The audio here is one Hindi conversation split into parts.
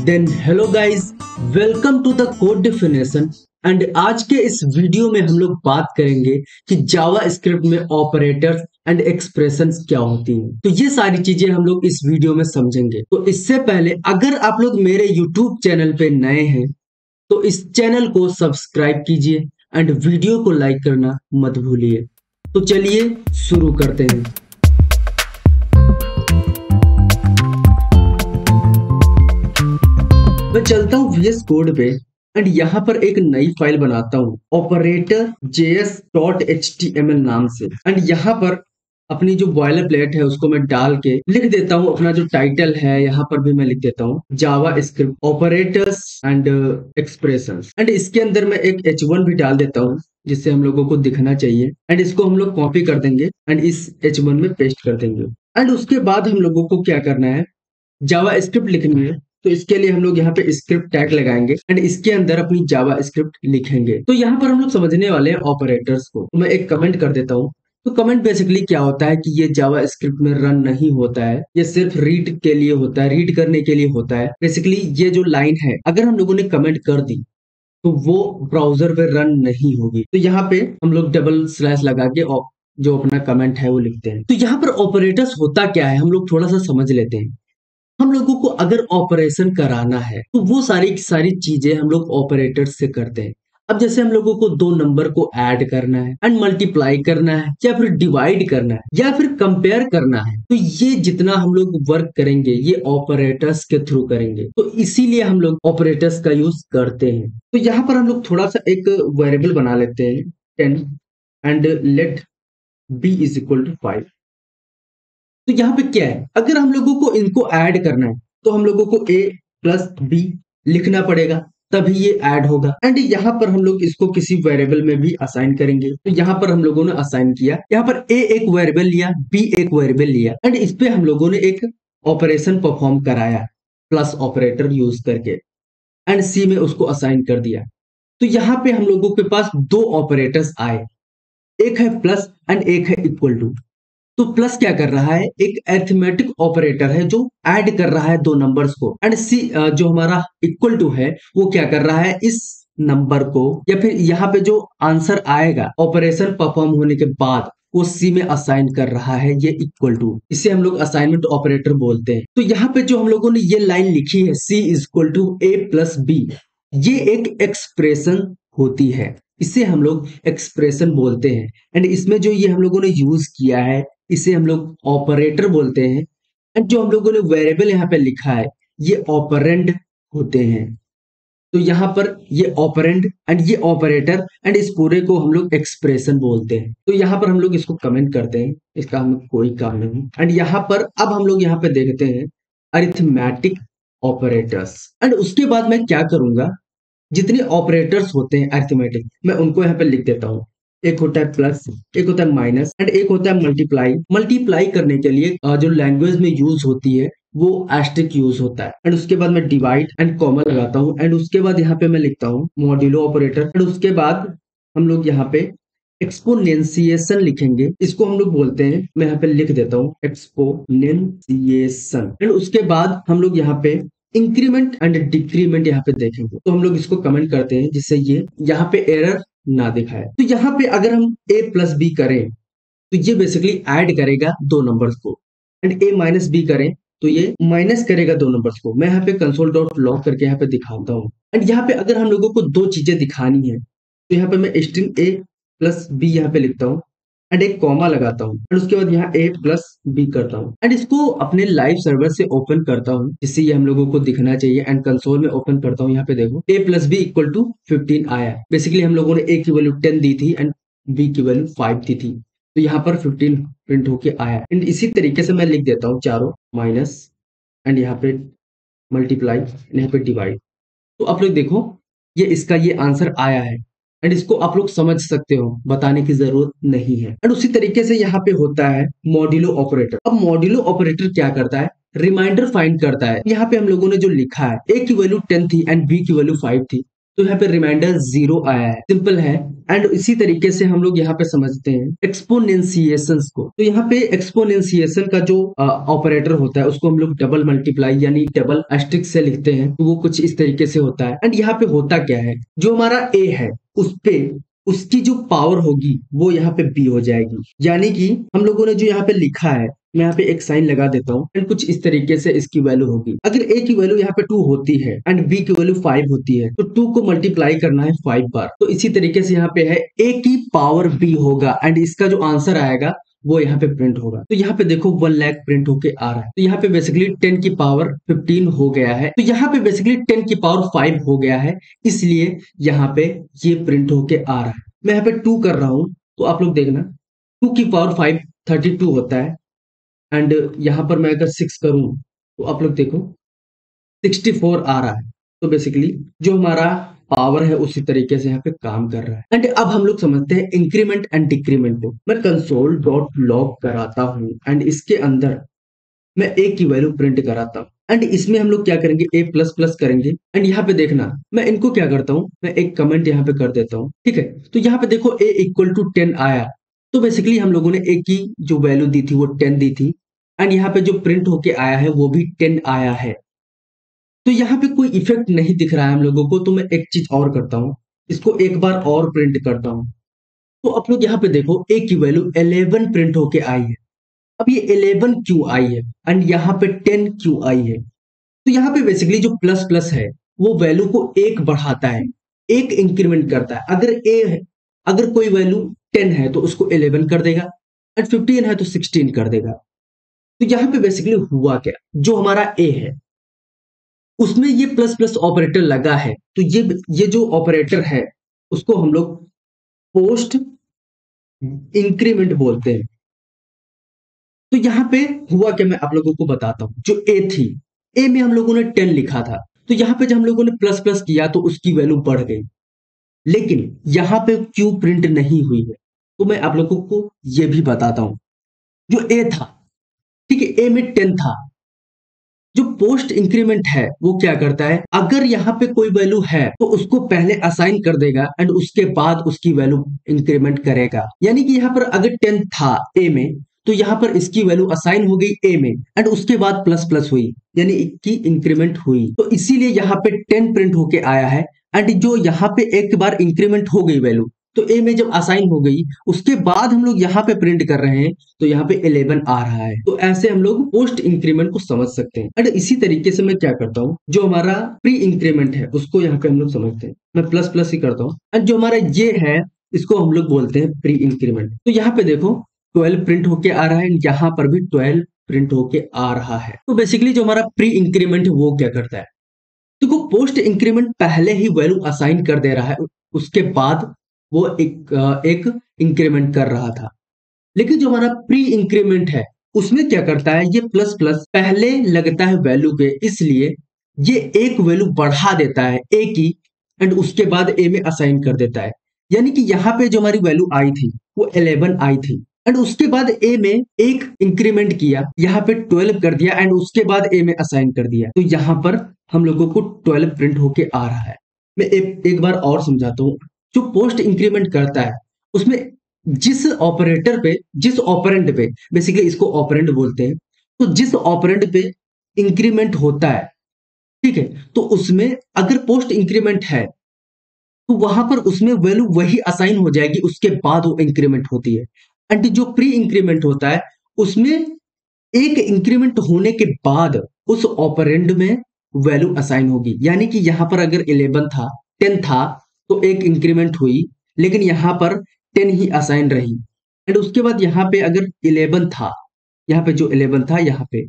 Then hello guys, welcome to the code definition. And आज के इस वीडियो में हम लोग बात करेंगे कि जावा स्क्रिप्ट में ऑपरेटर्स एंड एक्सप्रेशंस क्या होती हैं। तो ये सारी चीजें हम लोग इस वीडियो में समझेंगे। तो इससे पहले अगर आप लोग मेरे यूट्यूब चैनल पे नए हैं तो इस चैनल को सब्सक्राइब कीजिए एंड वीडियो को लाइक करना मत भूलिए। तो चलिए शुरू करते हैं। मैं चलता हूँ VS कोड पे एंड यहाँ पर एक नई फाइल बनाता हूँ ऑपरेटर js.html नाम से। एंड यहाँ पर अपनी जो बॉयलर प्लेट है उसको मैं डाल के लिख देता हूँ। अपना जो टाइटल है यहाँ पर भी मैं लिख देता हूँ JavaScript operators and expressions. And इसके अंदर मैं एक h1 भी डाल देता हूँ जिससे हम लोगों को दिखना चाहिए। एंड इसको हम लोग कॉपी कर देंगे एंड इस h1 में पेस्ट कर देंगे। एंड उसके बाद हम लोगों को क्या करना है, जावा स्क्रिप्ट लिखनी है। तो इसके लिए हम लोग यहाँ पे स्क्रिप्ट टैग लगाएंगे एंड इसके अंदर अपनी जावा स्क्रिप्ट लिखेंगे। तो यहाँ पर हम लोग समझने वाले हैं ऑपरेटर्स को। तो मैं एक कमेंट कर देता हूँ। तो कमेंट बेसिकली क्या होता है कि ये जावा स्क्रिप्ट में रन नहीं होता है, ये सिर्फ रीड के लिए होता है, रीड करने के लिए होता है। बेसिकली ये जो लाइन है अगर हम लोगों ने कमेंट कर दी तो वो ब्राउजर पे रन नहीं होगी। तो यहाँ पे हम लोग डबल स्लैश लगा के जो अपना कमेंट है वो लिखते हैं। तो यहाँ पर ऑपरेटर्स होता क्या है हम लोग थोड़ा सा समझ लेते हैं। हम लोगों को अगर ऑपरेशन कराना है तो वो सारी की सारी चीजें हम लोग ऑपरेटर से करते हैं। अब जैसे हम लोगों को दो नंबर को ऐड करना है एंड मल्टीप्लाई करना है या फिर डिवाइड करना है या फिर कंपेयर करना है, तो ये जितना हम लोग वर्क करेंगे ये ऑपरेटर्स के थ्रू करेंगे। तो इसीलिए हम लोग ऑपरेटर्स का यूज करते हैं। तो यहाँ पर हम लोग थोड़ा सा एक वेरिएबल बना लेते हैं 10 and let b is equal to 5। तो यहाँ पे क्या है, अगर हम लोगों को इनको ऐड करना है तो हम लोगों को a प्लस बी लिखना पड़ेगा तभी ये ऐड होगा। एंड यहाँ पर हम लोग इसको किसी वेरिएबल में भी असाइन करेंगे। तो यहाँ पर हम लोगों ने असाइन किया, यहाँ पर a एक वेरिएबल लिया, b एक वेरिएबल लिया एंड इस पे हम लोगों ने एक ऑपरेशन परफॉर्म कराया प्लस ऑपरेटर यूज करके एंड c में उसको असाइन कर दिया। तो यहाँ पे हम लोगों के पास दो ऑपरेटर्स आए, एक है प्लस एंड एक है इक्वल टू। तो प्लस क्या कर रहा है, एक अरिथमेटिक ऑपरेटर है जो ऐड कर रहा है दो नंबर्स को। एंड सी जो हमारा इक्वल टू है वो क्या कर रहा है, इस नंबर को या फिर यहाँ पे जो आंसर आएगा ऑपरेशन परफॉर्म होने के बाद वो सी में असाइन कर रहा है ये इक्वल टू। इसे हम लोग असाइनमेंट ऑपरेटर बोलते हैं। तो यहाँ पे जो हम लोगों ने ये लाइन लिखी है C is equal to A plus B, ये एक एक्सप्रेशन होती है, इसे हम लोग एक्सप्रेशन बोलते हैं। एंड इसमें जो ये हम लोगों ने यूज किया है इसे हम लोग ऑपरेटर बोलते हैं। एंड जो हम लोगों ने वेरिएबल यहाँ पे लिखा है ये ऑपरेंड होते हैं। तो यहाँ पर ये ऑपरेंड एंड ये ऑपरेटर एंड इस पूरे को हम लोग एक्सप्रेशन बोलते हैं। तो यहाँ पर हम लोग इसको कमेंट करते हैं, इसका हमें कोई काम नहीं। एंड यहाँ पर अब हम लोग यहाँ पे देखते हैं अरिथमेटिक ऑपरेटर्स। एंड उसके बाद मैं क्या करूंगा, जितने ऑपरेटर्स होते हैं अरिथमेटिक मैं उनको यहाँ पे लिख देता हूँ। एक होता है प्लस, एक होता है माइनस एंड एक होता है मल्टीप्लाई। मल्टीप्लाई करने के लिए जो लैंग्वेज में यूज होती है वो एस्टेरिस्क यूज होता है। एंड उसके बाद मैं डिवाइड एंड कॉमा लगाता हूँ एंड उसके बाद यहाँ पे मैं लिखता हूँ मॉड्यूलो ऑपरेटर। एंड उसके बाद हम लोग यहाँ पे एक्सपोनेंशिएशन लिखेंगे, इसको हम लोग बोलते हैं, मैं यहाँ पे लिख देता हूँ एक्सपोनेंशिएशन। एंड उसके बाद हम लोग यहाँ पे इंक्रीमेंट एंड डिक्रीमेंट यहाँ पे देखेंगे। तो हम लोग इसको कमेंट करते हैं जिससे ये यहाँ पे एरर ना दिखाए। तो यहाँ पे अगर हम a प्लस बी करें तो ये बेसिकली ऐड करेगा दो नंबर्स को एंड a माइनस बी करें तो ये माइनस करेगा दो नंबर्स को। मैं यहाँ पे कंसोल डॉट लॉग करके यहाँ पे दिखाता हूँ। एंड यहाँ पे अगर हम लोगों को दो चीजें दिखानी है तो यहाँ पे मैं स्ट्रिंग a प्लस बी यहाँ पे लिखता हूँ एंड एक कॉमा लगाता हूँ एंड उसके बाद यहाँ a प्लस बी करता हूँ एंड इसको अपने लाइव सर्वर से ओपन करता हूँ जिससे ये हम लोगों को दिखना चाहिए। एंड कंसोल में ओपन करता हूँ, यहाँ पे देखो a plus B equal to 15 आया। बेसिकली हम लोगों ने a की वैल्यू 10 दी थी एंड b की वैल्यू 5 दी थी, तो यहाँ पर 15 प्रिंट होके आया। एंड इसी तरीके से मैं लिख देता हूँ चारों माइनस एंड यहाँ पे मल्टीप्लाई यहाँ पे डिवाइड। तो आप लोग देखो ये इसका ये आंसर आया है एंड इसको आप लोग समझ सकते हो, बताने की जरूरत नहीं है। एंड उसी तरीके से यहाँ पे होता है मॉड्यूलो ऑपरेटर। अब मॉड्यूलो ऑपरेटर क्या करता है, रिमाइंडर फाइंड करता है। यहाँ पे हम लोगों ने जो लिखा है a की वैल्यू 10 थी एंड b की वैल्यू 5 थी, तो यहाँ पे रिमाइंडर 0 आया है, सिंपल है। एंड इसी तरीके से हम लोग यहाँ पे समझते हैं एक्सपोनेंशिएशंस को। तो यहाँ पे एक्सपोनेंशिएशन का जो ऑपरेटर होता है उसको हम लोग डबल मल्टीप्लाई यानी डबल एस्ट्रिक्स से लिखते हैं, तो वो कुछ इस तरीके से होता है। एंड यहाँ पे होता क्या है, जो हमारा ए है उस पे उसकी जो पावर होगी वो यहाँ पे बी हो जाएगी, यानी कि हम लोगों ने जो यहाँ पे लिखा है, मैं यहाँ पे एक साइन लगा देता हूँ एंड कुछ इस तरीके से इसकी वैल्यू होगी। अगर ए की वैल्यू यहाँ पे 2 होती है एंड बी की वैल्यू 5 होती है, तो 2 को मल्टीप्लाई करना है 5 बार। तो इसी तरीके से यहाँ पे है ए की पावर बी होगा एंड इसका जो आंसर आएगा वो यहाँ पे प्रिंट होगा। तो यहाँ पे देखो 1 लाख प्रिंट होके आ रहा है। तो यहाँ पे बेसिकली 10 की पावर 15 हो गया है। तो यहाँ पे बेसिकली 10 की पावर 5 हो गया है, इसलिए यहाँ पे ये प्रिंट होके आ रहा है। मैं यहाँ पे 2 कर रहा हूँ, तो आप लोग देखना 2 की पावर 5 32 होता है। एंड यहाँ पर मैं अगर 6 करूँ तो आप लोग देखो 64 आ रहा है। तो बेसिकली जो हमारा पावर है उसी तरीके से यहाँ पे काम कर रहा है। एंड अब हम लोग समझते हैं इंक्रीमेंट एंड डिक्रीमेंट को। मैं कंसोल डॉट लॉग कराता हूँ एंड इसके अंदर मैं ए की वैल्यू प्रिंट कराता हूँ। एंड इसमें हम लोग क्या करेंगे, ए प्लस प्लस करेंगे। एंड यहाँ पे देखना मैं इनको क्या करता हूँ, मैं एक कमेंट यहाँ पे कर देता हूँ, ठीक है। तो यहाँ पे देखो ए इक्वल टू 10 आया। तो बेसिकली हम लोगों ने ए की जो वैल्यू दी थी वो 10 दी थी एंड यहाँ पे जो प्रिंट होके आया है वो भी 10 आया है। तो यहाँ पे कोई इफेक्ट नहीं दिख रहा है हम लोगों को। तो मैं एक चीज और करता हूँ, इसको एक बार और प्रिंट करता हूँ। तो आप लोग यहाँ पे देखो ए की वैल्यू 11 प्रिंट होके आई है। अब ये 11 क्यों आई है एंड यहाँ पे 10 क्यों आई है? तो यहाँ पे बेसिकली जो प्लस प्लस है वो वैल्यू को एक बढ़ाता है, एक इंक्रीमेंट करता है। अगर ए है, अगर कोई वैल्यू 10 है तो उसको 11 कर देगा एंड 15 है तो 16 कर देगा। तो यहाँ पे बेसिकली हुआ क्या, जो हमारा ए है उसमें ये प्लस प्लस ऑपरेटर लगा है। तो ये जो ऑपरेटर है उसको हम लोग पोस्ट इंक्रीमेंट बोलते हैं। तो यहाँ पे हुआ क्या मैं आप लोगों को बताता हूँ। जो ए थी, ए में हम लोगों ने 10 लिखा था, तो यहाँ पे जब हम लोगों ने प्लस प्लस किया तो उसकी वैल्यू बढ़ गई। लेकिन यहाँ पे क्यों प्रिंट नहीं हुई है, तो मैं आप लोगों को ये भी बताता हूँ। जो ए था, ठीक है, ए में 10 था। जो पोस्ट इंक्रीमेंट है वो क्या करता है, अगर यहाँ पे कोई वैल्यू है तो उसको पहले असाइन कर देगा एंड उसके बाद उसकी वैल्यू इंक्रीमेंट करेगा। यानी कि यहाँ पर अगर 10 था ए में, तो यहाँ पर इसकी वैल्यू असाइन हो गई ए में एंड उसके बाद प्लस प्लस हुई, यानी की इंक्रीमेंट हुई। तो इसीलिए यहाँ पे 10 प्रिंट होके आया है। एंड जो यहाँ पे एक बार इंक्रीमेंट हो गई वैल्यू, तो ए में जब असाइन हो गई उसके बाद हम लोग यहाँ पे प्रिंट कर रहे हैं, तो यहाँ पे 11 आ रहा है। तो ऐसे हम लोग पोस्ट इंक्रीमेंट को समझ सकते हैं। एंड इसी तरीके से मैं क्या करता हूँ, जो हमारा प्री इंक्रीमेंट है उसको यहाँ पे हम लोग समझते हैं, मैं प्लस प्लस ही करता हूँ। एंड जो हमारा ये है इसको हम लोग बोलते हैं प्री इंक्रीमेंट। तो यहाँ पे देखो 12 प्रिंट होके आ रहा है, यहाँ पर भी 12 प्रिंट होके आ रहा है। तो बेसिकली जो हमारा प्री इंक्रीमेंट है वो क्या करता है, देखो पोस्ट इंक्रीमेंट पहले ही वैल्यू असाइन कर दे रहा है, उसके बाद वो एक इंक्रीमेंट कर रहा था। लेकिन जो हमारा प्री इंक्रीमेंट है उसमें क्या करता है, ये प्लस प्लस पहले लगता है वैल्यू पे, इसलिए ये एक वैल्यू बढ़ा देता है ए की एंड उसके बाद ए में असाइन कर देता है। यानी कि यहाँ पे जो हमारी वैल्यू आई थी वो 11 आई थी एंड उसके बाद ए में एक इंक्रीमेंट किया, यहाँ पे 12 कर दिया एंड उसके बाद ए में असाइन कर दिया। तो यहाँ पर हम लोगों को 12 प्रिंट होके आ रहा है। मैं एक बार और समझाता हूँ। जो पोस्ट इंक्रीमेंट करता है उसमें जिस ऑपरेटर पे, जिस ऑपरेंड पे, बेसिकली इसको ऑपरेंड बोलते हैं, तो जिस ऑपरेंड पे इंक्रीमेंट होता है, ठीक है, तो उसमें अगर पोस्ट इंक्रीमेंट है तो वहां पर उसमें वैल्यू वही असाइन हो जाएगी, उसके बाद वो इंक्रीमेंट होती है। एंड जो प्री इंक्रीमेंट होता है उसमें एक इंक्रीमेंट होने के बाद उस ऑपरेंड में वैल्यू असाइन होगी। यानी कि यहाँ पर अगर 11 था, 10 था, तो एक इंक्रीमेंट हुई, लेकिन यहाँ पर 10 ही असाइन रही। एंड उसके बाद यहाँ पे अगर 11 था, यहाँ पे जो 11 था यहाँ पे,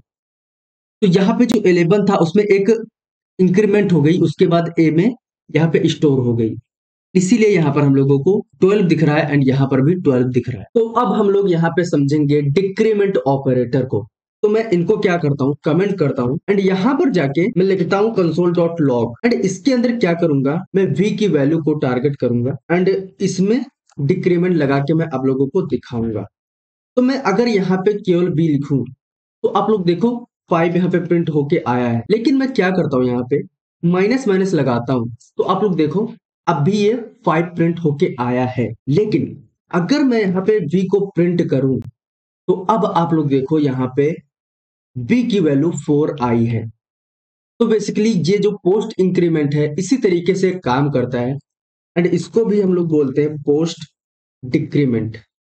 तो यहाँ पे जो 11 था उसमें एक इंक्रीमेंट हो गई, उसके बाद ए में यहाँ पे स्टोर हो गई। इसीलिए यहाँ पर हम लोगों को 12 दिख रहा है एंड यहाँ पर भी 12 दिख रहा है। तो अब हम लोग यहाँ पे समझेंगे डिक्रीमेंट ऑपरेटर को। तो मैं इनको क्या करता हूँ, कमेंट करता हूँ एंड यहाँ पर जाके मैं लिखता हूँ कंसोल डॉट लॉग एंड इसके अंदर क्या करूंगा, मैं v की वैल्यू को टारगेट करूंगा एंड इसमें डिक्रीमेंट लगा के मैं आप लोगों को दिखाऊंगा। तो मैं अगर यहाँ पे केवल b लिखूं तो आप लोग देखो 5 यहाँ पे प्रिंट होके आया है। लेकिन मैं क्या करता हूँ, यहाँ पे माइनस माइनस लगाता हूं तो आप लोग देखो अभी ये 5 प्रिंट होके आया है। लेकिन अगर मैं यहाँ पे v को प्रिंट करूं तो अब आप लोग देखो यहाँ पे v की वैल्यू 4 आई है। तो बेसिकली ये जो पोस्ट इंक्रीमेंट है इसी तरीके से काम करता है एंड इसको भी हम लोग बोलते हैं पोस्ट डिक्रीमेंट।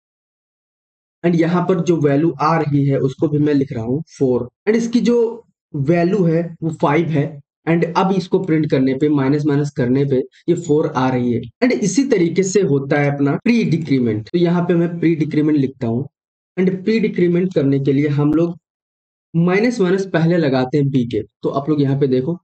एंड यहाँ पर जो वैल्यू आ रही है उसको भी मैं लिख रहा हूँ 4 एंड इसकी जो वैल्यू है वो 5 है। एंड अब इसको प्रिंट करने पे माइनस माइनस करने पे ये 4 आ रही है। एंड इसी तरीके से होता है अपना प्री डिक्रीमेंट। तो यहाँ पे मैं प्री डिक्रीमेंट लिखता हूँ एंड प्री डिक्रीमेंट करने के लिए हम लोग माइनस माइनस पहले लगाते हैं बी के। तो आप लोग यहाँ पे देखो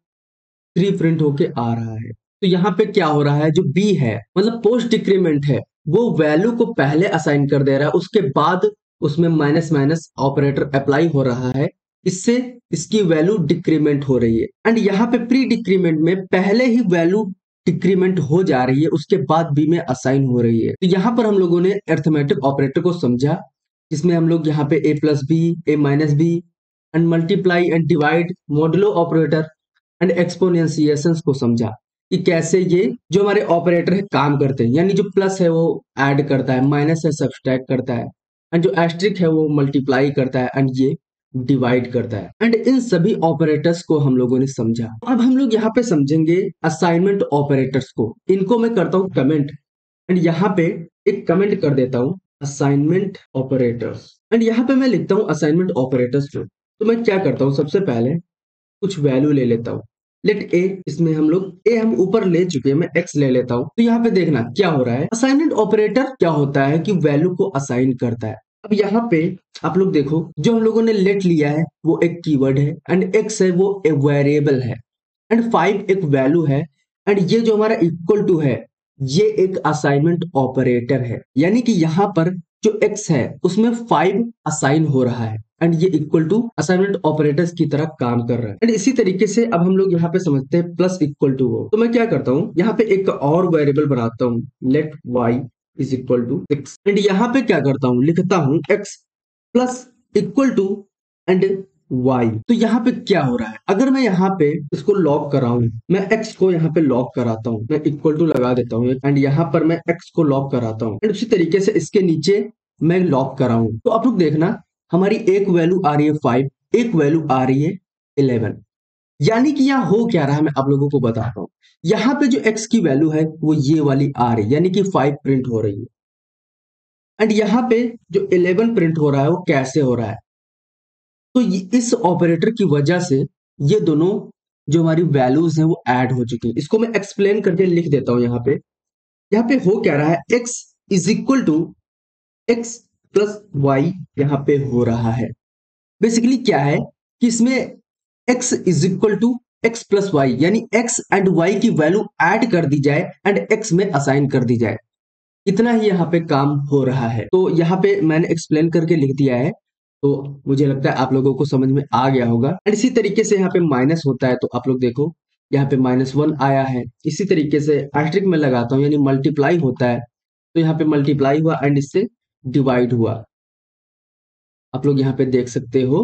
3 प्रिंट होके आ रहा है। तो यहाँ पे क्या हो रहा है, जो बी है मतलब पोस्ट डिक्रीमेंट है वो वैल्यू को पहले असाइन कर दे रहा है, उसके बाद उसमें माइनस माइनस ऑपरेटर अप्लाई हो रहा है, इससे इसकी वैल्यू डिक्रीमेंट हो रही है। एंड यहाँ पे प्री डिक्रीमेंट में पहले ही वैल्यू डिक्रीमेंट हो जा रही है, उसके बाद बी में असाइन हो रही है। तो यहाँ पर हम लोगों ने अरिथमेटिक ऑपरेटर को समझा, जिसमें हम लोग यहाँ पे A plus B, A minus B and multiply and divide, modulo operator and exponentiations को समझा कि कैसे ये जो हमारे ऑपरेटर है काम करते हैं। यानी जो प्लस है वो ऐड करता है, माइनस है सब्सट्रैक्ट करता है एंड जो एस्ट्रिक है वो मल्टीप्लाई करता है एंड ये डिवाइड करता है। एंड इन सभी ऑपरेटर्स को हम लोगों ने समझा। अब हम लोग यहाँ पे समझेंगे असाइनमेंट ऑपरेटर्स को। इनको मैं करता हूँ कमेंट एंड यहाँ पे एक कमेंट कर देता हूँ असाइनमेंट ऑपरेटर्स एंड यहाँ पे मैं लिखता हूँ असाइनमेंट ऑपरेटर्स को। तो मैं क्या करता हूँ, सबसे पहले कुछ वैल्यू ले लेता हूँ। लेट ए, इसमें हम लोग ए हम ऊपर ले चुके हैं, मैं एक्स ले लेता हूँ। तो यहाँ पे देखना क्या हो रहा है, असाइनमेंट ऑपरेटर क्या होता है कि वैल्यू को असाइन करता है। अब यहाँ पे आप लोग देखो जो हम लोगों ने लेट लिया है वो एक कीवर्ड है एंड एक्स है वो एक वेरिएबल है एंड 5 एक वैल्यू है एंड ये जो हमारा इक्वल टू है ये एक असाइनमेंट ऑपरेटर है। यानी कि यहाँ पर जो x है उसमें 5 असाइन हो रहा है एंड ये इक्वल टू असाइनमेंट ऑपरेटर्स की तरह काम कर रहा है। एंड इसी तरीके से अब हम लोग यहाँ पे समझते हैं प्लस इक्वल टू हो। तो मैं क्या करता हूँ, यहाँ पे एक और वेरिएबल बनाता हूँ, let y is equal to 6 and यहाँ पे क्या करता हूँ, लिखता हूँ x plus equal to and y। तो यहाँ पे क्या हो रहा है, अगर मैं यहाँ पे इसको लॉक कराऊं, मैं x को यहाँ पे लॉक कराता हूँ, मैं इक्वल टू लगा देता हूँ एंड यहाँ पर मैं x को लॉक कराता हूँ एंड उसी तरीके से इसके नीचे मैं लॉक कराऊं। तो आप लोग देखना हमारी एक वैल्यू आ रही है 5, एक वैल्यू आ रही है 11। यानी कि यहाँ हो क्या रहा है मैं आप लोगों को बताता हूँ। यहाँ पे जो x की वैल्यू है वो ये वाली आ रही है, यानी कि 5 प्रिंट हो रही है एंड यहाँ पे जो 11 प्रिंट हो रहा है वो कैसे हो रहा है, तो इस ऑपरेटर की वजह से ये दोनों जो हमारी वैल्यूज हैं वो ऐड हो चुकी हैं। इसको मैं एक्सप्लेन करके लिख देता हूं। यहाँ पे हो क्या रहा है, x is equal to X plus Y यहाँ पे हो रहा है। बेसिकली क्या है कि इसमें x is equal to X plus Y, यानी x एंड y की वैल्यू ऐड कर दी जाए एंड x में असाइन कर दी जाए, इतना ही यहाँ पे काम हो रहा है। तो यहाँ पे मैंने एक्सप्लेन करके लिख दिया है, तो मुझे लगता है आप लोगों को समझ में आ गया होगा। एंड इसी तरीके से यहाँ पे माइनस होता है, तो आप लोग देखो यहाँ पे -1 आया है। इसी तरीके से एस्टेरिक में लगाता हूँ, यानी मल्टीप्लाई होता है, तो यहाँ पे मल्टीप्लाई हुआ एंड इससे डिवाइड हुआ। आप लोग यहाँ पे देख सकते हो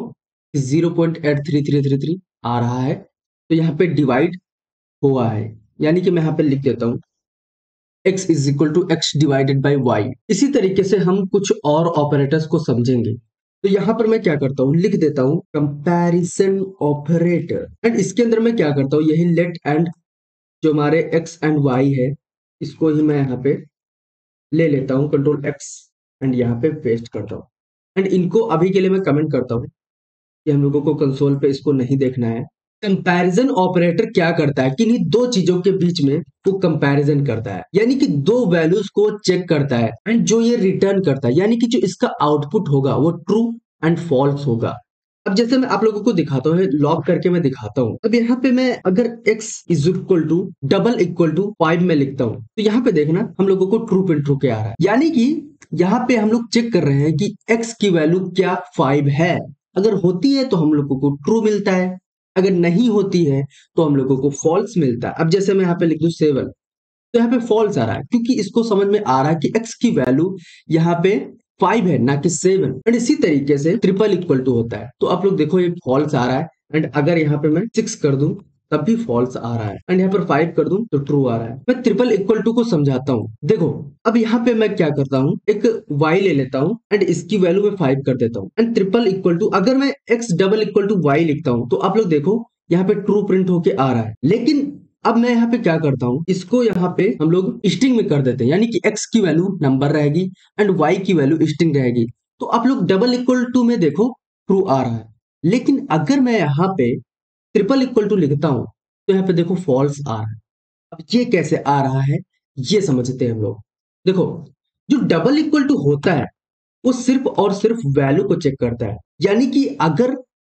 0.83333 आ रहा है, तो यहाँ पे डिवाइड हुआ है। यानी कि मैं यहाँ पे लिख देता हूँ x is equal to X divided by Y. इसी तरीके से हम कुछ और ऑपरेटर्स को समझेंगे। तो यहाँ पर मैं क्या करता हूँ, लिख देता हूँ कंपैरिजन ऑपरेटर एंड इसके अंदर मैं क्या करता हूँ, यही लेट एंड जो हमारे x एंड y है इसको ही मैं यहाँ पे ले लेता हूँ, कंट्रोल x एंड यहाँ पे पेस्ट करता हूँ एंड इनको अभी के लिए मैं कमेंट करता हूँ कि हम लोगों को कंसोल पे इसको नहीं देखना है। कंपैरिजन ऑपरेटर क्या करता है कि इन्हीं दो चीजों के बीच में वो कंपैरिजन करता है, यानी कि दो वैल्यूज को चेक करता है एंड जो ये रिटर्न करता है, यानी कि जो इसका आउटपुट होगा वो ट्रू एंड फॉल्स होगा। अब जैसे मैं आप लोगों को दिखाता हूँ, लॉक करके मैं दिखाता हूँ। अब यहाँ पे मैं अगर x is equal to double equal to 5 में लिखता हूँ, तो यहाँ पे देखना हम लोगों को ट्रू प्रिंट होके आ रहा है। यानी कि यहाँ पे हम लोग चेक कर रहे हैं कि x की वैल्यू क्या 5 है। अगर होती है तो हम लोगों को ट्रू मिलता है, अगर नहीं होती है तो हम लोगों को फॉल्स मिलता है। अब जैसे मैं यहाँ पे लिख दूं 7, तो यहाँ पे फॉल्स आ रहा है क्योंकि इसको समझ में आ रहा है कि x की वैल्यू यहाँ पे 5 है ना कि 7। एंड इसी तरीके से ट्रिपल इक्वल टू होता है, तो आप लोग देखो ये फॉल्स आ रहा है। एंड अगर यहाँ पे मैं 6 कर दूं तब भी फॉल्स आ रहा है। एंड यहाँ पर 5 कर दूं तो ट्रू आ रहा है। मैं ट्रिपल इक्वल टू को समझाता हूँ। देखो अब यहाँ पे मैं क्या करता हूँ, एक y ले लेता हूँ एंड इसकी वैल्यू में 5 कर देता हूँ एंड ट्रिपल इक्वल टू, अगर मैं x double equal to y लिखता हूँ तो आप लोग देखो यहाँ पे ट्रू प्रिंट होके आ रहा है। लेकिन अब मैं यहाँ पे क्या करता हूँ, इसको यहाँ पे हम लोग स्ट्रिंग में कर देते हैं, यानी कि x की वैल्यू नंबर रहेगी एंड y की वैल्यू स्ट्रिंग रहेगी। तो आप लोग डबल इक्वल टू में देखो ट्रू आ रहा है। लेकिन अगर मैं यहाँ पे ट्रिपल इक्वल टू लिखता हूं तो यहाँ पे देखो फॉल्स आ रहा है। अब ये कैसे आ रहा है ये समझते हैं हम लोग। देखो जो डबल इक्वल टू होता है वो सिर्फ और सिर्फ वैल्यू को चेक करता है, यानी कि अगर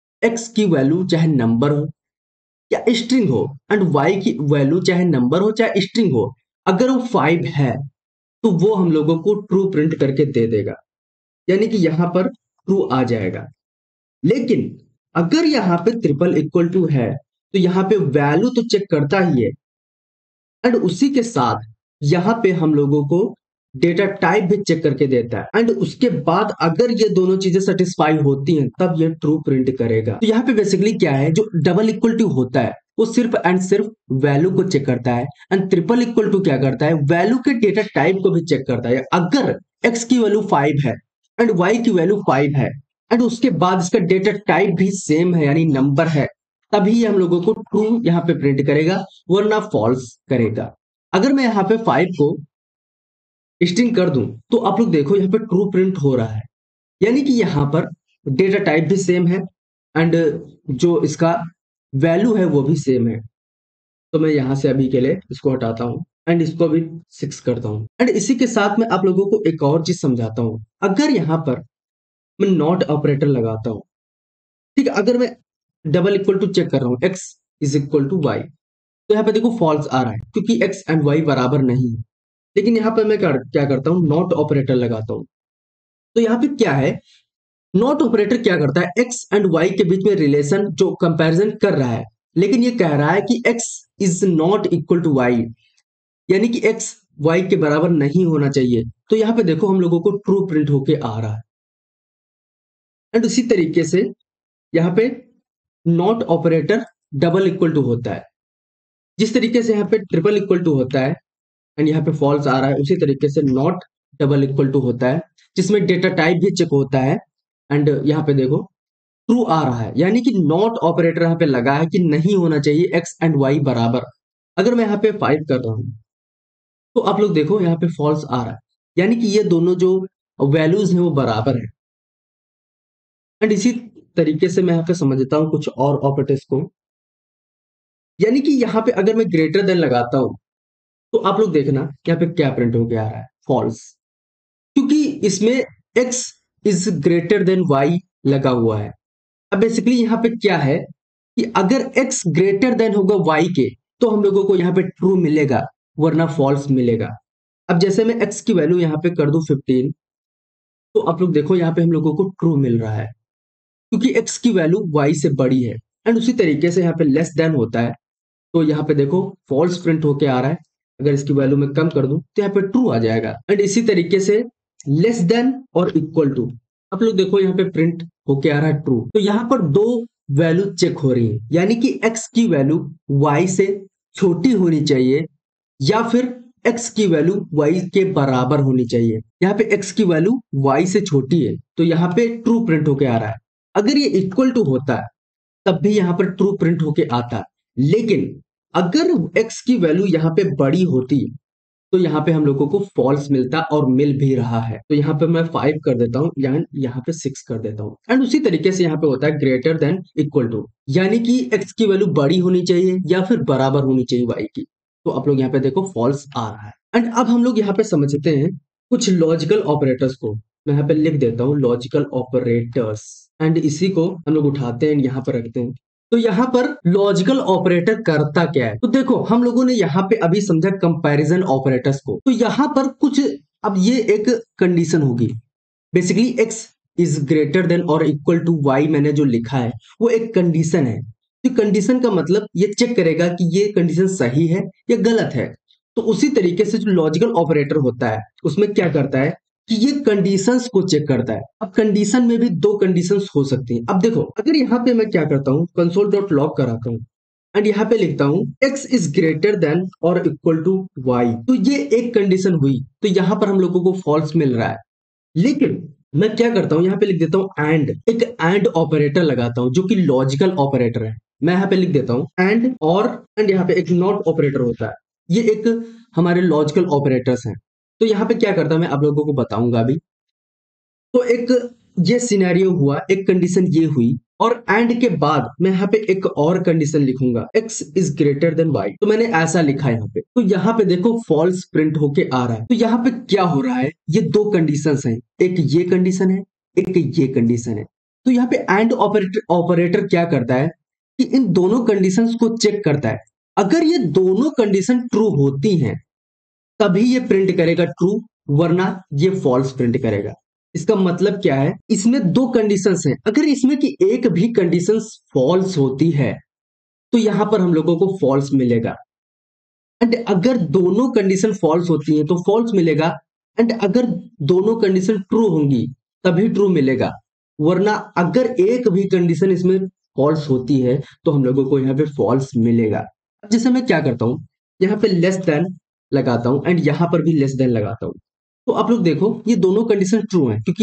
x की वैल्यू चाहे नंबर हो या स्ट्रिंग हो एंड y की वैल्यू चाहे नंबर हो चाहे स्ट्रिंग हो, अगर वो 5 है तो वो हम लोगों को ट्रू प्रिंट करके दे देगा, यानी कि यहां पर ट्रू आ जाएगा। लेकिन अगर यहाँ पे ट्रिपल इक्वल टू है तो यहाँ पे वैल्यू तो चेक करता ही है एंड उसी के साथ यहाँ पे हम लोगों को डेटा टाइप भी चेक करके देता है एंड उसके बाद अगर ये दोनों चीजें सेटिस्फाई होती हैं तब ये ट्रू प्रिंट करेगा। तो यहाँ पे बेसिकली क्या है, जो डबल इक्वल टू होता है वो सिर्फ एंड सिर्फ वैल्यू को चेक करता है एंड ट्रिपल इक्वल टू क्या करता है, वैल्यू के डेटा टाइप को भी चेक करता है। अगर x की वैल्यू 5 है एंड y की वैल्यू 5 है एंड उसके बाद इसका डेटा टाइप भी सेम है यानी नंबर है, तभी हम लोगों को ट्रू यहाँ पे प्रिंट करेगा वरना फॉल्स करेगा। अगर मैं यहाँ पे 5 को स्ट्रिंग कर दूं तो आप लोग देखो यहाँ पे ट्रू प्रिंट हो रहा है, यानी कि यहाँ पर डेटा टाइप भी सेम है एंड जो इसका वैल्यू है वो भी सेम है। तो मैं यहाँ से अभी के लिए इसको हटाता हूँ एंड इसको भी 6 करता हूँ एंड इसी के साथ मैं आप लोगों को एक और चीज समझाता हूँ। अगर यहाँ पर मैं नॉट ऑपरेटर लगाता हूँ, ठीक है, अगर मैं डबल इक्वल टू चेक कर रहा हूँ x is equal to y, तो यहाँ पे देखो फॉल्स आ रहा है क्योंकि x एंड y बराबर नहीं है। लेकिन यहाँ पे मैं क्या करता हूँ, नॉट ऑपरेटर लगाता हूँ। तो यहाँ पे क्या है, नॉट ऑपरेटर क्या करता है, x एंड y के बीच में रिलेशन जो कंपैरिजन कर रहा है, लेकिन ये कह रहा है कि x is not equal to y, यानी कि x y के बराबर नहीं होना चाहिए। तो यहाँ पे देखो हम लोगों को ट्रू प्रिंट होके आ रहा है एंड उसी तरीके से यहाँ पे not operator double equal to होता है। जिस तरीके से यहाँ पे ट्रिपल इक्वल टू होता है एंड यहाँ पे फॉल्स आ रहा है, उसी तरीके से नॉट डबल इक्वल टू होता है जिसमें डेटा टाइप भी चेक होता है एंड यहाँ पे देखो ट्रू आ रहा है, यानी कि नॉट ऑपरेटर यहाँ पे लगा है कि नहीं होना चाहिए एक्स एंड वाई बराबर। अगर मैं यहाँ पे 5 कर रहा हूँ तो आप लोग देखो यहाँ पे फॉल्स आ रहा है, यानी कि ये दोनों जो वैल्यूज हैं वो बराबर है। एंड इसी तरीके से मैं यहाँ पे समझता हूँ कुछ और ऑपरेटर्स को, यानी कि यहाँ पे अगर मैं ग्रेटर देन लगाता हूँ तो आप लोग देखना यहाँ पे क्या प्रिंट होके आ रहा है, फॉल्स, क्योंकि इसमें x is greater than y लगा हुआ है। अब बेसिकली यहाँ पे क्या है कि अगर x ग्रेटर देन होगा y के तो हम लोगों को यहाँ पे ट्रू मिलेगा वरना फॉल्स मिलेगा। अब जैसे मैं x की वैल्यू यहाँ पे कर दूं 15, तो आप लोग देखो यहाँ पे हम लोगों को ट्रू मिल रहा है क्योंकि x की वैल्यू y से बड़ी है एंड उसी तरीके से यहाँ पे लेस देन होता है तो यहाँ पे देखो फॉल्स प्रिंट होके आ रहा है। अगर इसकी वैल्यू में कम कर दूं तो यहाँ पे ट्रू आ जाएगा एंड इसी तरीके से लेस देन और इक्वल टू, आप लोग देखो यहाँ पे प्रिंट होके आ रहा है ट्रू। तो यहाँ पर दो वैल्यू चेक हो रही है, यानी कि x की वैल्यू y से छोटी होनी चाहिए या फिर x की वैल्यू y के बराबर होनी चाहिए। यहाँ पे x की वैल्यू y से छोटी है तो यहाँ पे ट्रू प्रिंट होके आ रहा है। अगर ये इक्वल टू होता है तब भी यहाँ पर ट्रू प्रिंट होके आता, लेकिन अगर x की वैल्यू यहाँ पे बड़ी होती तो यहाँ पे हम लोगों को फॉल्स मिलता और मिल भी रहा है। तो यहाँ पे मैं 5 कर देता हूँ, यहाँ पे 6 कर देता हूँ एंड उसी तरीके से यहाँ पे होता है ग्रेटर देन इक्वल टू, यानी कि x की वैल्यू बड़ी होनी चाहिए या फिर बराबर होनी चाहिए y की। तो आप लोग यहाँ पे देखो फॉल्स आ रहा है। एंड अब हम लोग यहाँ पे समझते हैं कुछ लॉजिकल ऑपरेटर्स को। मैं यहाँ पे लिख देता हूँ लॉजिकल ऑपरेटर्स एंड इसी को हम लोग उठाते हैं यहाँ पर रखते हैं। तो यहाँ पर लॉजिकल ऑपरेटर करता क्या है, तो देखो हम लोगों ने यहाँ पे अभी समझा कंपैरिजन ऑपरेटर्स को। तो यहाँ पर कुछ, अब ये एक कंडीशन होगी, basically x is greater than और इक्वल टू y मैंने जो लिखा है वो एक कंडीशन है। तो कंडीशन का मतलब ये चेक करेगा कि ये कंडीशन सही है या गलत है। तो उसी तरीके से जो लॉजिकल ऑपरेटर होता है उसमें क्या करता है कि ये कंडीशंस को चेक करता है। अब कंडीशन में भी दो कंडीशंस हो सकती हैं। अब देखो अगर यहाँ पे मैं क्या करता हूँ, कंसोल डॉट लॉग कराता हूँ एंड यहाँ पे लिखता हूँ x इज ग्रेटर देन और इक्वल टू y। तो ये एक कंडीशन हुई, तो यहाँ पर हम लोगों को फॉल्स मिल रहा है। लेकिन मैं क्या करता हूँ, यहाँ पे लिख देता हूँ एंड, एक एंड ऑपरेटर लगाता हूँ जो कि लॉजिकल ऑपरेटर है। मैं यहाँ पे लिख देता हूँ एंड और, एंड यहाँ पे एक नॉट ऑपरेटर होता है। ये एक हमारे लॉजिकल ऑपरेटर्स हैं। तो यहाँ पे क्या करता है मैं आप लोगों को बताऊंगा अभी। तो एक ये सिनेरियो हुआ, एक कंडीशन ये हुई, और एंड के बाद मैं यहाँ पे एक और कंडीशन लिखूंगा x is greater than y। तो मैंने ऐसा लिखा है यहाँ पे। तो यहाँ पे देखो फॉल्स प्रिंट होके आ रहा है। तो यहाँ पे क्या हो रहा है, ये दो कंडीशंस हैं, एक ये कंडीशन है, एक ये कंडीशन है। तो यहाँ पे एंड ऑपरेटर क्या करता है कि इन दोनों कंडीशंस को चेक करता है। अगर ये दोनों कंडीशन ट्रू होती हैं तभी ये प्रिंट करेगा ट्रू, वरना ये फॉल्स प्रिंट करेगा। इसका मतलब क्या है, इसमें दो कंडीशंस हैं, अगर इसमें की एक भी कंडीशंस फॉल्स होती है तो यहां पर हम लोगों को फॉल्स मिलेगा। एंड अगर दोनों कंडीशन फॉल्स होती है तो फॉल्स मिलेगा। एंड अगर दोनों कंडीशन ट्रू होंगी तभी ट्रू मिलेगा, वरना अगर एक भी कंडीशन इसमें फॉल्स होती है तो हम लोगों को यहाँ पे फॉल्स मिलेगा। अब जैसे मैं क्या करता हूँ, यहाँ पे लेस देन लगाता हूँ एंड यहाँ पर भी लेस देन लगाता हूँ। तो आप लोग देखो ये दोनों कंडीशन ट्रू हैं क्योंकि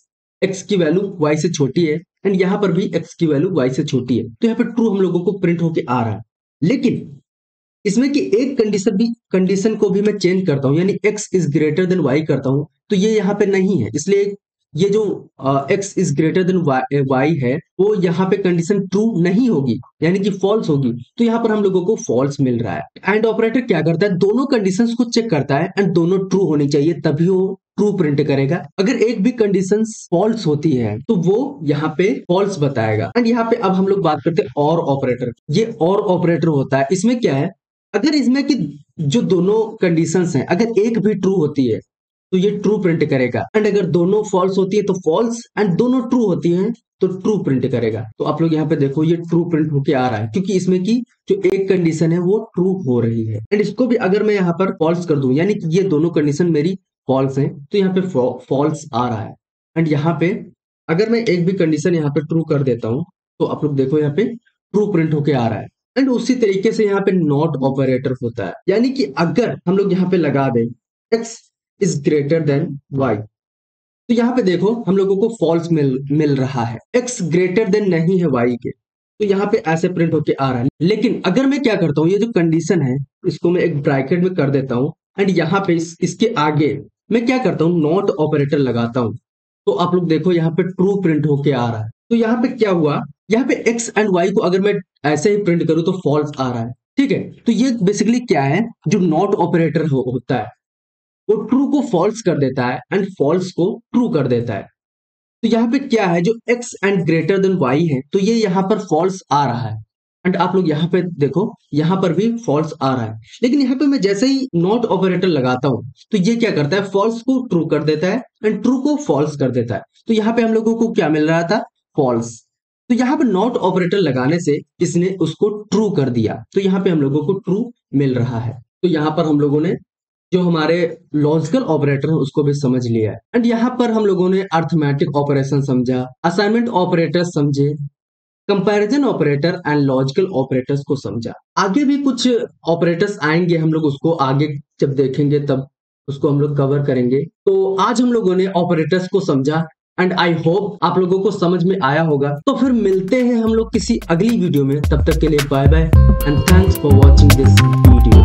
x की वैल्यू y से छोटी है एंड यहाँ पर भी x की वैल्यू y से छोटी है। तो यहाँ पे ट्रू हम लोगों को प्रिंट होके आ रहा है। लेकिन इसमें कि एक कंडीशन को भी मैं चेंज करता हूं, यानी x is greater than y करता हूं, तो ये यहाँ पे नहीं है। इसलिए ये जो x is greater than y है वो यहाँ पे कंडीशन ट्रू नहीं होगी, यानी कि फॉल्स होगी। तो यहाँ पर हम लोगों को फॉल्स मिल रहा है। एंड ऑपरेटर क्या करता है, दोनों कंडीशंस को चेक करता है एंड दोनों ट्रू होनी चाहिए तभी वो ट्रू प्रिंट करेगा। अगर एक भी कंडीशन फॉल्स होती है तो वो यहाँ पे फॉल्स बताएगा। एंड यहाँ पे अब हम लोग बात करते हैं और ऑपरेटर। ये और ऑपरेटर होता है, इसमें क्या है, अगर इसमें कि जो दोनों कंडीशंस हैं अगर एक भी ट्रू होती है तो ये ट्रू प्रिंट करेगा, एंड अगर दोनों फॉल्स होती है तो फॉल्स, एंड दोनों ट्रू होती हैं तो ट्रू प्रिंट करेगा। तो आप लोग यहाँ पे देखो ये ट्रू प्रिंट होके आ रहा है क्योंकि इसमें की जो एक कंडीशन है वो ट्रू हो रही है। एंड इसको भी अगर मैं यहाँ पर फॉल्स कर दूं, यानी कि ये दोनों कंडीशन मेरी फॉल्स है, तो यहाँ पे फॉल्स आ रहा है। एंड यहाँ पे अगर मैं एक भी कंडीशन यहाँ पे ट्रू कर देता हूँ तो आप लोग देखो यहाँ पे ट्रू प्रिंट होके आ रहा है। एंड उसी तरीके से यहाँ पे नॉट ऑपरेटर होता है, यानी कि अगर हम लोग यहाँ पे लगा दें x is greater than y, तो यहाँ पे देखो हम लोगों को फॉल्स मिल रहा है, x ग्रेटर देन नहीं है y के, तो यहाँ पे ऐसे प्रिंट होके आ रहा है। लेकिन अगर मैं क्या करता हूँ, ये जो कंडीशन है इसको मैं एक ब्रैकेट में कर देता हूँ एंड यहाँ पे इसके आगे मैं क्या करता हूँ, नॉट ऑपरेटर लगाता हूँ। तो आप लोग देखो यहाँ पे ट्रू प्रिंट होके आ रहा है। तो यहाँ पे क्या हुआ, यहाँ पे x एंड y को अगर मैं ऐसे ही प्रिंट करूँ तो फॉल्स आ रहा है। ठीक है, तो ये बेसिकली क्या है, जो नॉट ऑपरेटर होता है वो ट्रू को फॉल्स कर देता है एंड फॉल्स को ट्रू कर देता है। तो यहाँ पे क्या है, जो x and greater than y है तो ये यहाँ पर फॉल्स आ रहा है। एंड आप लोग यहाँ पे देखो यहाँ पर भी फॉल्स आ रहा है। लेकिन यहाँ पे मैं जैसे ही नॉट ऑपरेटर लगाता हूँ तो ये क्या करता है, फॉल्स को ट्रू कर देता है एंड ट्रू को फॉल्स कर देता है। तो यहाँ पे हम लोगों को क्या मिल रहा था, फॉल्स। तो यहाँ पे नॉट ऑपरेटर लगाने से इसने उसको ट्रू कर दिया, तो यहाँ पे हम लोगों को ट्रू मिल रहा है। तो यहाँ पर हम लोगों ने जो हमारे लॉजिकल ऑपरेटर है उसको भी समझ लिया है। एंड यहाँ पर हम लोगों ने अर्थमेटिक ऑपरेशन समझा, असाइनमेंट ऑपरेटर समझे, comparison operator and logical operators को समझा। आगे भी कुछ ऑपरेटर्स आएंगे, हम लोग उसको आगे जब देखेंगे तब उसको हम लोग कवर करेंगे। तो आज हम लोगों ने ऑपरेटर्स को समझा एंड आई होप आप लोगों को समझ में आया होगा। तो फिर मिलते हैं हम लोग किसी अगली वीडियो में, तब तक के लिए bye bye and thanks for watching this video.